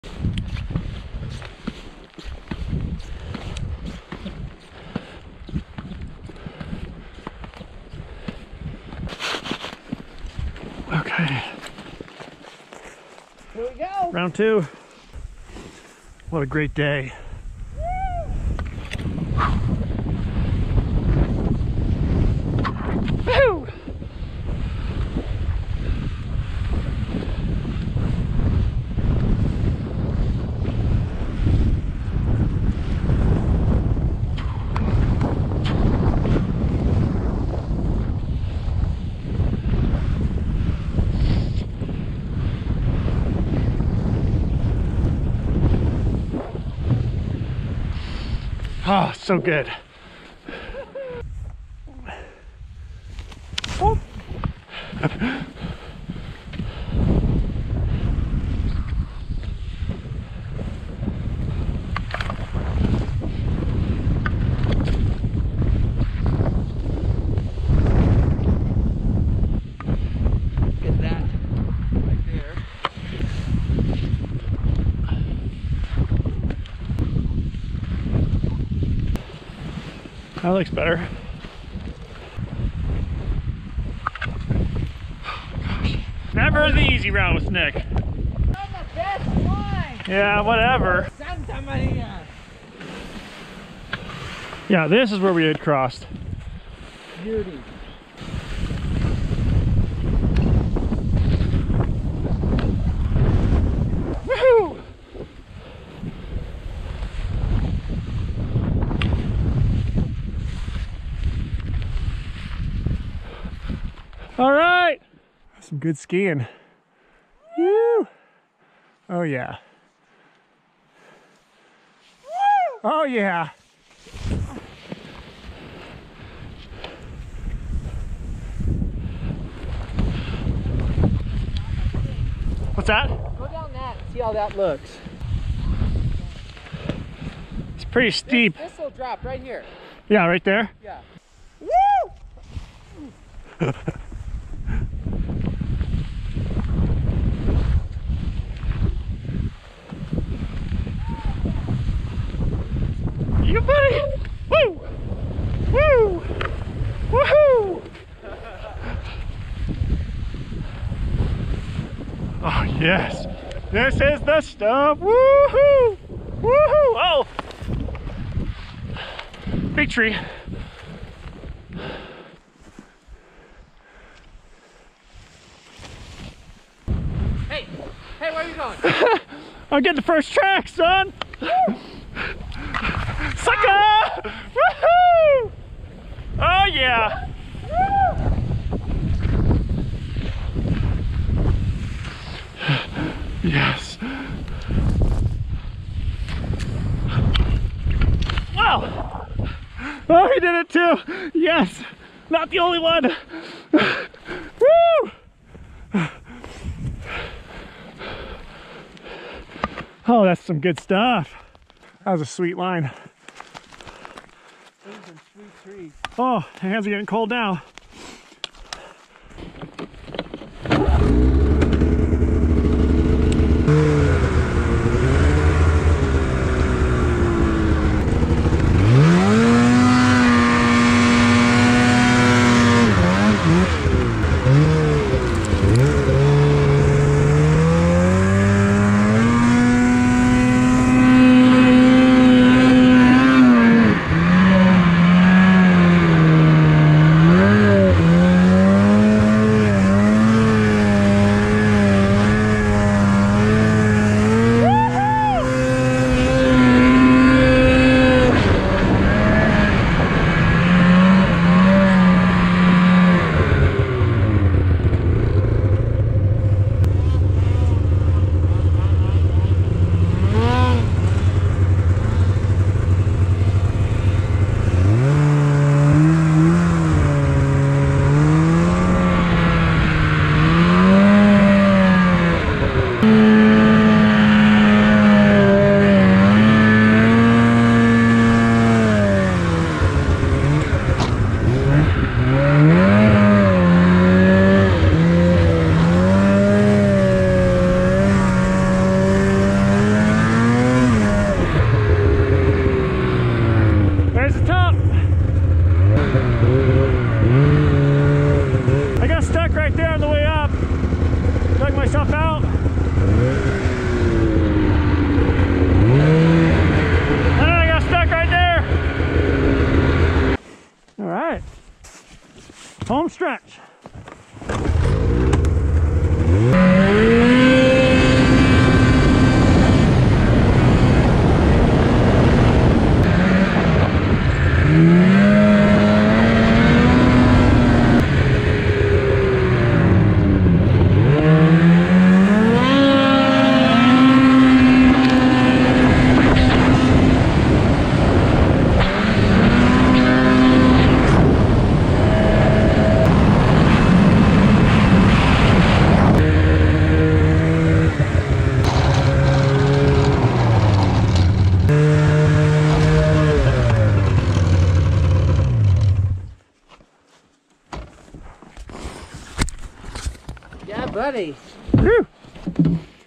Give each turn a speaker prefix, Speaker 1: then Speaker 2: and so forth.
Speaker 1: Okay.
Speaker 2: Here we go.
Speaker 1: Round 2. What a great day. Woo! Oh, so good. Oh.
Speaker 2: Get that right there.
Speaker 1: That looks better. Gosh. Never the easy route with Nick.
Speaker 2: I'm the best one.
Speaker 1: Yeah, whatever.
Speaker 2: Santa Maria.
Speaker 1: Yeah, this is where we had crossed.
Speaker 2: Beauty.
Speaker 1: Woohoo! All right, some good skiing. Woo! Oh yeah. Oh yeah. What's that?
Speaker 2: Go down that and see how that looks.
Speaker 1: It's pretty steep.
Speaker 2: This will drop right here.
Speaker 1: Yeah, right there.
Speaker 2: Yeah.
Speaker 1: Woo! You buddy! Woo! Woo! Woohoo! Oh yes! This is the stuff! Woohoo! Woohoo! Oh! Big tree.
Speaker 2: Hey! Hey, where are you going?
Speaker 1: I'll get the first track, son! Sucker! Woohoo! Oh yeah! Yes! Wow! Oh, he did it too! Yes! Not the only one! Woo! Oh, that's some good stuff. That was a sweet line.
Speaker 2: Those are sweet trees.
Speaker 1: Oh, my hands are getting cold now.
Speaker 2: buddy.
Speaker 1: Woo.